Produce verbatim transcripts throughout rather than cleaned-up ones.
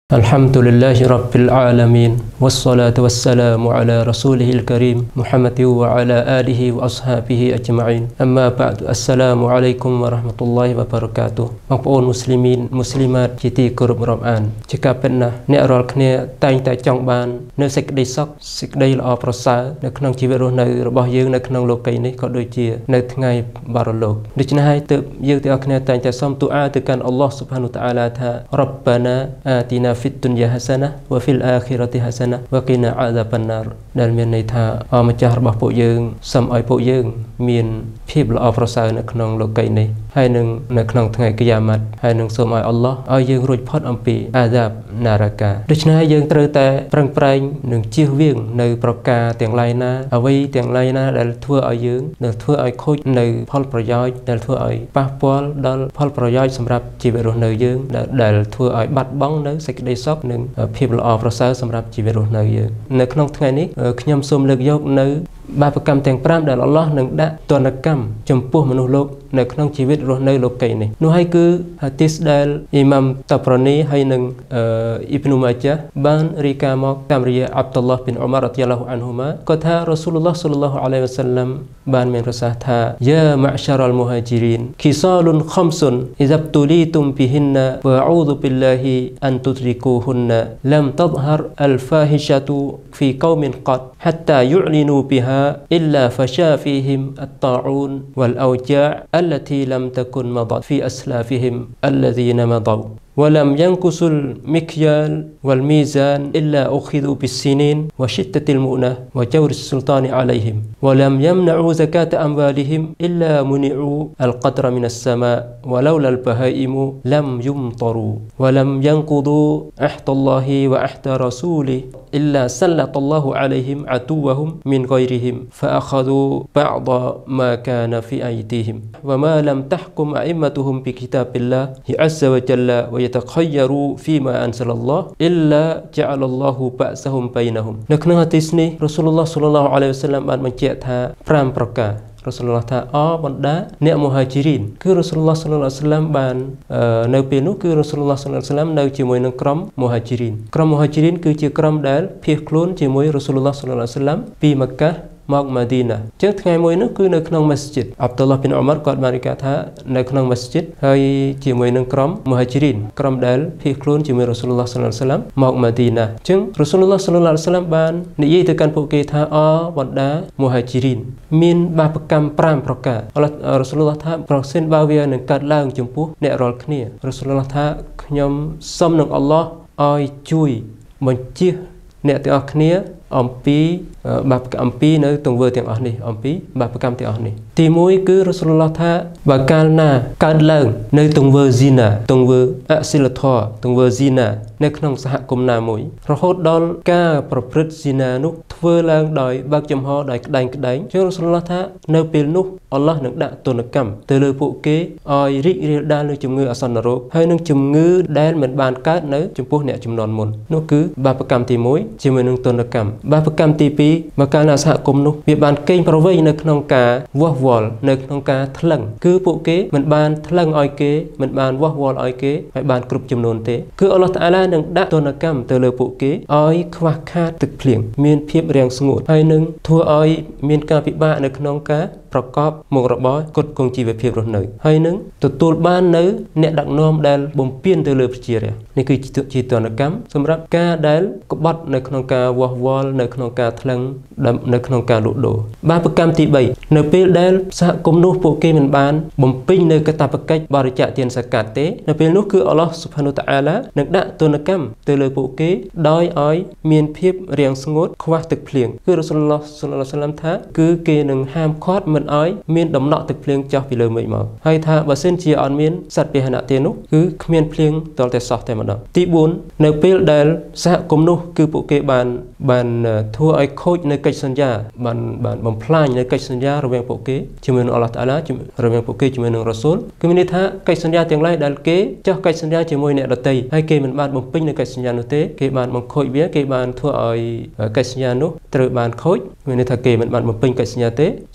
الحمد لله رب العالمين والصلاة والسلام على رسوله الكريم محمد وعلى آله وأصحابه أجمعين أما بعد السلام عليكم ورحمة الله وبركاته បងប្អូន مسلمين مسلمات ជាទីគោរពរាប់អានជាការពិតណាស់អ្នករាល់គ្នាតែងតែចង់បាននៅសេចក្តីសុខសេចក្តីល្អប្រសើរនៅក្នុងជីវិតរស់នៅរបស់យើងនៅក្នុងលោកីយ៍នេះក៏ដូចជានៅថ្ងៃបរលោកដូច្នេះហើយទើបយើងទាំងអស់គ្នាតែងតែសុំទូអាទៅកាន់អល់ឡោះ سبحانه وتعالى ថា ربنا آتنا في الدنيا حسنة وفي الآخرة حسنة وقنا عذاب النار ដែលមានន័យថាអម្ចាស់របស់ពួកយើងសូមឲ្យពួកយើងមានភាពល្អប្រសើរនៅក្នុងលោកីយ៍នេះហើយនឹងនៅក្នុងថ្ងៃកិយាម៉ាត់ហើយនឹងសូមឲ្យអល់ឡោះឲ្យយើងរួចផុតអំពីអាដាបណារកាដូច្នេះហើយយើងត្រូវតែប្រឹងប្រែងនិងជៀសវាងនៅប្រការទាំងឡាយណាអ្វីទាំងឡាយណាដែលធ្វើឲ្យយើងដែលធ្វើឲ្យខូចនៅផលប្រយោជន៍ដែលធ្វើឲ្យប៉ះពាល់ដល់ផលប្រយោជន៍សម្រាប់ជីវិតរស់នៅយើងដែលធ្វើឲ្យបាត់បង់នៅសេចក្តីសុខនិងភាពល្អប្រសើរសម្រាប់ជីវិតរស់នៅយើងនៅក្នុងថ្ងៃនេះខ្ញុំសូមលើកយកនៅបាបកម្មទាំង5ដែលអល់ឡោះនឹងដាក់ទណ្ឌកម្មចំពោះមនុស្សលោកនៅក្នុងជីវិតរស់នៅលោកីយ៍នេះនោះហើយគឺហាឌីសដែលអ៊ីម៉ាំតាប្រានីហើយនឹងអ៊ីប្នុម៉ាជាបានរីកាមកតាមរយៈអាប់ឌុលឡោះប៊ីនអ៊ុមាររ៉ាឌីយ៉ាឡោះអានហ៊ូម៉ាក៏ថារ៉ូស៊ូលឡោះសល្លឡោះអាឡៃហ៊ីវ៉ាសល្លាមបានមានប្រសាសន៍ថាយ៉ាម៉ាអ៊្សារអលមូហាជីរីនគីសាលុនខំសុនអ៊ីហ្សាបទូលីទុមប៊ីហ៊ីនណាវ៉ាអ៊ូឌុប៊ីឡាហ៊ីអានទុទ្រីកូហ៊ុនណាលំតហ្ហរអលហ្វាហ៊ីឆាទូហ្វីកោមិនកត حتى يعلنوا بها إلا فشا فيهم الطاعون والأوجاع التي لم تكن مضت في أسلافهم الذين مضوا ولم ينقصوا المكيال والميزان إلا أخذوا بالسنين وشدة المؤنة وجور السلطان عليهم ولم يمنعوا زكاة أموالهم إلا منعوا القدر من السماء ولولا البهائم لم يمطروا ولم ينقضوا عهد الله وعهد رسوله إلا سلط الله عليهم عدوهم من غيرهم فأخذوا بعض ما كان في أيديهم وما لم تحكم أئمتهم بكتاب الله عز وجل ويتخيروا فيما أنزل الله إلا جعل الله بأسهم بينهم នៅក្នុងហាឌីសនេះរ៉ូស៊ូលឡោះ សល្លឡោះអាឡៃហ៊ីវ៉ាសល្លាមបានបញ្ជាក់ថា5ប្រការរ៉ូស៊ូលឡោះថាអបណ្ដាអ្នកមូហាជីរីនគឺរ៉ូស៊ូលឡោះ សល្លឡោះអាឡៃហ៊ីវ៉ាសល្លាមបាននៅពេលនោះគឺរ៉ូស៊ូលឡោះ សល្លឡោះអាឡៃហ៊ីវ៉ាសល្លាមនៅជាមួយនឹងក្រុមមូហាជីរីនក្រុមមូហាជីរីនគឺជាក្រុមដែលភៀសខ្លួនជាមួយរ៉ូស៊ូលឡោះ សល្លឡោះអាឡៃហ៊ីវ៉ាសល្លាមពីមក្កាមកម៉ាឌីណាអញ្ចឹងថ្ងៃមួយនោះគឺនៅក្នុងមស្ជីតអាប់ឌុលឡោះប៊ីនអ៊ុមារគាត់បានរាយការណ៍ថានៅក្នុងមស្ជីតហើយជាមួយនឹងក្រុមមូហាជីរីនក្រុមដែលភៀសខ្លួនជាមួយរ៉ូស៊ូលឡោះ សល្លឡោះអាឡៃហ៊ីវ៉ាសល្លាមមកម៉ាឌីណាអញ្ចឹងរ៉ូស៊ូលឡោះ សល្លឡោះអាឡៃហ៊ីវ៉ាសល្លាមបាននិយាយទៅកាន់ពួកគេថាអបណ្ដាមូហាជីរីនមានបាបកម្ម5ប្រការអល់ឡោះរ៉ូស៊ូលឡោះថាប្រសិនបើវានឹងកើតឡើងចំពោះអ្នករាល់គ្នារ៉ូស៊ូលឡោះថាខ្ញុំសូមនឹងអល់ឡោះឲ្យជួយបញ្ជៀសអ្នកទាំងអស់គ្នាអំពីបាបកម្មអំពីនៅទង្វើទាំងអស់នេះអំពីបាបកម្មទាំងអស់នេះទី1គឺរ៉ូស៊ូលឡោះថាបើកាលណាកើតឡើងនៅទង្វើស៊ីណាទង្វើអសិលធម៌ទង្វើស៊ីណានៅក្នុងសហគមន៍ណាមួយរហូតដល់ការប្រព្រឹត្តស៊ីណានោះធ្វើឡើងដោយបើកចំហដោយក្តែងក្តែងជាងរ៉ូស៊ូលឡោះថានៅពេលនោះអល់ឡោះនឹងដាក់ទណ្ឌកម្មទៅលើពួកគេឲ្យរីករាលដាលលើជំងឺអាសន្នរោគហើយនឹងជំងឺដែលមិនបានកើតនៅចំពោះអ្នកជំនាន់មុននោះគឺបាបកម្មទី1ជាមួយនឹងទណ្ឌកម្មបាបកម្មទី2មកកាលណាសហគមន៍នោះវាបានកេងប្រវ័យនៅក្នុងការវាស់វល់នៅក្នុងការថ្លឹងគឺពួកគេមិនបានថ្លឹងឲ្យគេមិនបានវាស់វល់ឲ្យគេឲ្យបានគ្រប់ចំនួនទេគឺអល់ឡោះតាអាឡានឹងដាក់ទណ្ឌកម្មទៅលើពួកគេឲ្យខ្វះខាតទឹកភ្លៀងមានភាពរាំងស្ងួតហើយនឹងធ្វើឲ្យមានការពិបាកនៅក្នុងការប្រកបមុខរបរគុតគង់ជីវភាពរស់នៅហើយនឹងទទួលបាននៅអ្នកដឹកនាំដែលបំពេញទៅលើប្រជារាស្ត្រនេះគឺជាទណ្ឌកម្មសម្រាប់ការដែលក្បត់នៅក្នុងការវាស់វល់នៅក្នុងការថ្លឹងនៅក្នុងការលក់ដូរបាបកម្មទី3នៅពេលដែលសហគមន៍នោះពួកគេមិនបានបំពេញនៅកាតព្វកិច្ចបរិច្ចាគទានសកាត់ទេនៅពេលនោះគឺអល់ឡោះស៊ុបហានូតាអាឡានឹងដាក់ទណ្ឌកម្មទៅលើពួកគេដោយឲ្យមានភាពរាំងស្ងួតខ្វះទឹកភ្លៀងគឺរ៉ូស៊ូលឡោះ សល្លឡោះអាឡៃហ៊ីវ៉ាសល្លាមថាគឺគេនឹងហាមឃាត់មិនឲ្យមានដំណក់ទឹកភ្លៀងចុះពីលើមេឃមកហើយថាបើសិនជាអត់មានសត្វពាហនៈទេនោះគឺគ្មានភ្លៀងតតែសោះតែម្ដងទី4នៅពេលដែលសហគមន៍នោះគឺពួកគេបានបានធ្វើឲ្យខូចនៅកិច្ចសន្យាបានបានបំផ្លាញនៅកិច្ចសន្យារវាងពួកគេជាមួយនឹងអល់ឡោះតាអាឡារវាងពួកគេជាមួយនឹងរ៉ូស៊ូលគឺមានន័យថាកិច្ចសន្យាទាំងឡាយដែលគេចុះកិច្ចសន្យាជាមួយអ្នកដទៃហើយគេមិនបានបំពេញនៅកិច្ចសន្យានោះទេគេបានបង្ខូចវាគេបានធ្វើឲ្យកិច្ចសន្យានោះត្រូវបានខូចមានន័យថាគេមិនបានបំពេញកិច្ចសន្យាទេអញ្ចឹង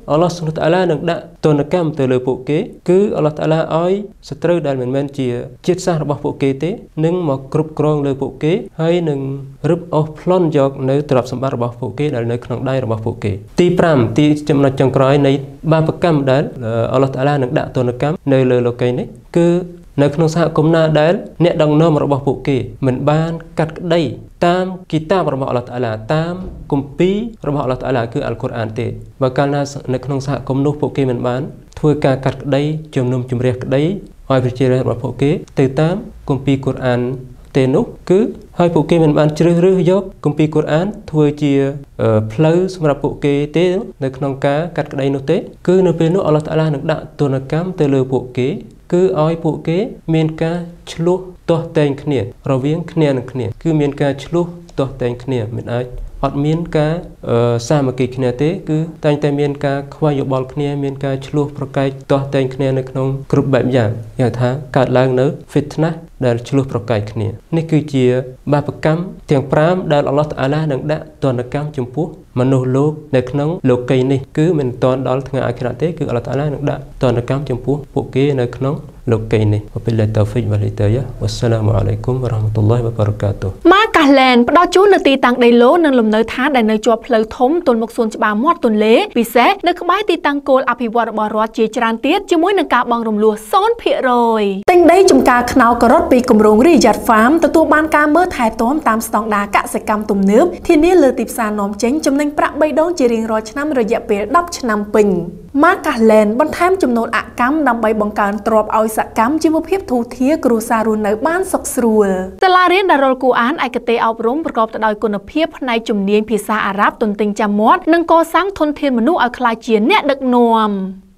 អល់ឡោះស៊ុបហានតាអាឡានឹងដាក់ទណ្ឌកម្មទៅលើពួកគេគឺអល់ឡោះតាអាឡាឲ្យសត្រូវដែលមិនមែនជាជាតិសាសន៍របស់ពួកគេទេនឹងមកគ្រប់គ្រងលើពួកគេហើយនឹងរឹបអូសប្លន់យកនៅទ្រព្យសម្បត្តិរបស់ពួកគេដែលនៅក្នុងដៃរបស់ពួកគេទី5ទីចំណុចចុងក្រោយនៃបាបកម្មដែលអល់ឡោះតាអាឡានឹងដាក់ទណ្ឌកម្មនៅលើលោកីនេះគឺនៅក្នុងសហគមន៍ណាដែលអ្នកដឹកនាំរបស់ពួកគេមិនបានកាត់ក្តីតាមគីតាបរបស់អល់ឡោះតាអាឡាតាមគម្ពីររបស់អល់ឡោះតាអាឡាគឺអល់កុរអានទេបើកាលណានៅក្នុងសហគមន៍នោះពួកគេមិនបានធ្វើការកាត់ក្តីជំនុំជម្រះក្តីឲ្យប្រជារាស្ត្ររបស់ពួកគេទៅតាមគម្ពីរកុរអានទេនោះគឺហើយពួកគេមិនបានជ្រើសរើសយកគម្ពីរកុរអានធ្វើជាផ្លូវសម្រាប់ពួកគេទេនៅក្នុងការកាត់ក្តីនោះទេគឺនៅពេលនោះអល់ឡោះតាអាឡានឹងដាក់ទណ្ឌកម្មទៅលើពួកគេគឺឲ្យពួកគេមានការឆ្លោះទាស់តែងគ្នារវាងគ្នានឹងគ្នាគឺមានការឆ្លោះទាស់តែងគ្នាមិនអាចអត់មានការសាមគ្គីគ្នាទេគឺតែងតែមានការខ្វល់យោបល់គ្នាមានការឆ្លោះប្រកែកទាស់តែងគ្នានៅក្នុងគ្រប់បែបយ៉ាងយ៉ាងថាកើតឡើងនៅ fitnah ដែលឆ្លោះប្រកែកគ្នានេះគឺជាបាបកម្មទាំង5ដែលអល់ឡោះតាអាឡានឹងដាក់ទណ្ឌកម្មចំពោះមនុស្សលោកនៅក្នុងលោកីយ៍នេះគឺមិនទាន់ដល់ថ្ងៃអាខិរ៉ាតទេគឺអល់ឡោះតាអាឡានឹងដាក់ទណ្ឌកម្មចំពោះពួកគេនៅក្នុងលោកីយ៍នេះវ៉ាបិលឡាហ៊ីតៅហ្វីកវ៉ាលហ៊ីដាយ៉ាវ៉ាស្សាឡាមអាឡៃគុំវ៉ារ៉ាហ្មាតុលឡាហ៊ីវ៉ាបារកាតុហ៍ម៉ាកាសឡែនផ្ដល់ជូននៅទីតាំងដីឡូនិងលំនៅឋានដែលនៅជាប់ផ្លូវធំទល់មុខសួនច្បារមាត់ទន្លេពិសេសនៅក្បែរទីតាំងគោលអភិវឌ្ឍរបស់រដ្ឋជាច្រើនទៀតជាមួយនឹងការបង់រំលោះ ศูนย์ភាគរយ ទិញដីចំការខ្នោការ៉ុតពីគម្រោង Riyadh Farm ទទួលបានការមើលថែទាំតាមស្តង់ដារកសិកម្មទំនើបធានាលើទីផ្សារនាំចេញចំណេញប្រាក់បីដងជារៀងរាល់ឆ្នាំរយៈពេលដប់ឆ្នាំពេញ ម៉ាកាសឡែនបន្ថែមចំនួនអកម្មដើម្បីបង្កើនទ្រព្យឲ្យសកម្មជីវភាពធូរធារគ្រួសាររស់នៅបានសុខស្រួលសាលារៀនដារុលគូអានឯកទេសអប់រំប្រកបទៅដោយគុណភាពផ្នែកជំនាញភាសាអារ៉ាប់ទន្ទេញចាំមាត់និងកសាងធនធានមនុស្សឲ្យក្លាយជាអ្នកដឹកនាំ